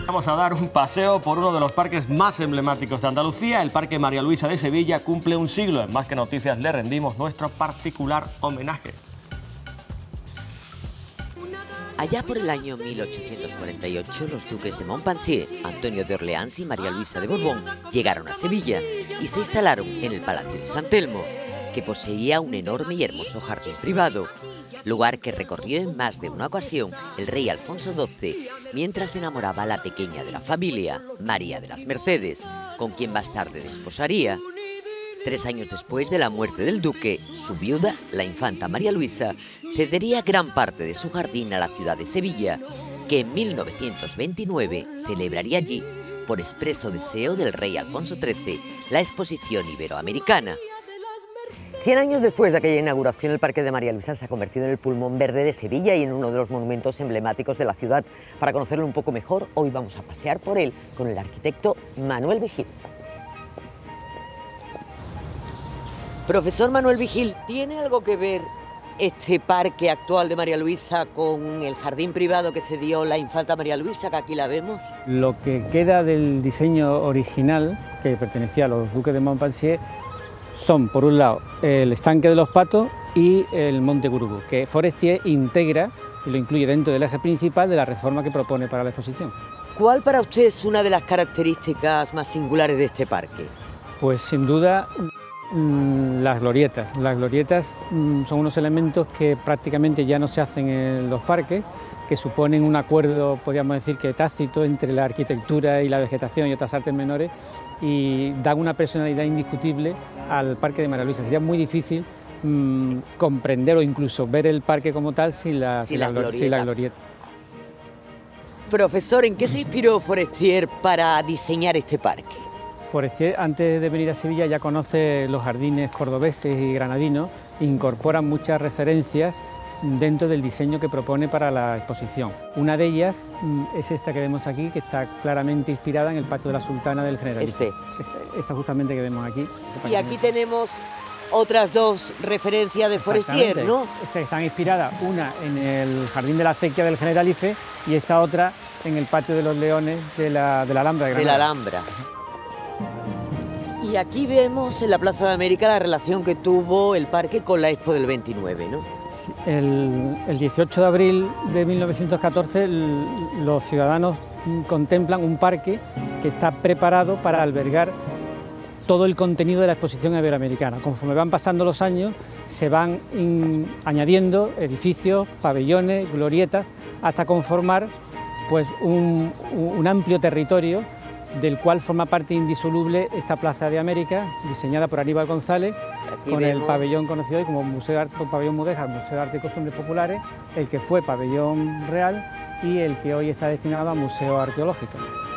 Vamos a dar un paseo por uno de los parques más emblemáticos de Andalucía. El Parque María Luisa de Sevilla cumple un siglo. En Más que Noticias le rendimos nuestro particular homenaje. Allá por el año 1848, los duques de Montpensier, Antonio de Orleans y María Luisa de Borbón, llegaron a Sevilla y se instalaron en el Palacio de San Telmo, que poseía un enorme y hermoso jardín privado, lugar que recorrió en más de una ocasión el rey Alfonso XII, mientras enamoraba a la pequeña de la familia, María de las Mercedes, con quien más tarde desposaría. 3 años después de la muerte del duque, su viuda, la infanta María Luisa, cedería gran parte de su jardín a la ciudad de Sevilla, que en 1929 celebraría allí, por expreso deseo del rey Alfonso XIII, la exposición iberoamericana. 100 años después de aquella inauguración, el Parque de María Luisa se ha convertido en el pulmón verde de Sevilla y en uno de los monumentos emblemáticos de la ciudad. Para conocerlo un poco mejor, hoy vamos a pasear por él con el arquitecto Manuel Vigil. Profesor Manuel Vigil, ¿tiene algo que ver este parque actual de María Luisa con el jardín privado que cedió la infanta María Luisa, que aquí la vemos? Lo que queda del diseño original, que pertenecía a los duques de Montpensier, son, por un lado, el estanque de los Patos y el Monte Gurugú, que Forestier integra y lo incluye dentro del eje principal de la reforma que propone para la exposición. ¿Cuál para usted es una de las características más singulares de este parque? Pues sin duda las glorietas. Las glorietas son unos elementos que prácticamente ya no se hacen en los parques, que suponen un acuerdo, podríamos decir que tácito, entre la arquitectura y la vegetación y otras artes menores, y dan una personalidad indiscutible al Parque de María Luisa. Sería muy difícil comprender o incluso ver el parque como tal sin la glorieta. Profesor, ¿en qué se inspiró Forestier para diseñar este parque? Forestier, antes de venir a Sevilla, ya conoce los jardines cordobeses y granadinos, incorpora muchas referencias dentro del diseño que propone para la exposición. Una de ellas es esta que vemos aquí, que está claramente inspirada en el patio de la Sultana del Generalife. Esta justamente que vemos aquí. Y aquí tenemos otras dos referencias de Forestier, ¿no? Están inspiradas, una en el Jardín de la Acequia del Generalife y esta otra en el Patio de los Leones de la Alhambra de Granada. De la Alhambra. Y aquí vemos en la Plaza de América la relación que tuvo el parque con la Expo del 29, ¿no? El 18 de abril de 1914 los ciudadanos contemplan un parque que está preparado para albergar todo el contenido de la exposición iberoamericana. Conforme van pasando los años se van añadiendo edificios, pabellones, glorietas, hasta conformar pues, un amplio territorio del cual forma parte indisoluble esta Plaza de América, diseñada por Aníbal González, con el pabellón conocido hoy como Pabellón Mudéjar, Museo de Arte y Costumbres Populares, el que fue pabellón real y el que hoy está destinado a museo arqueológico.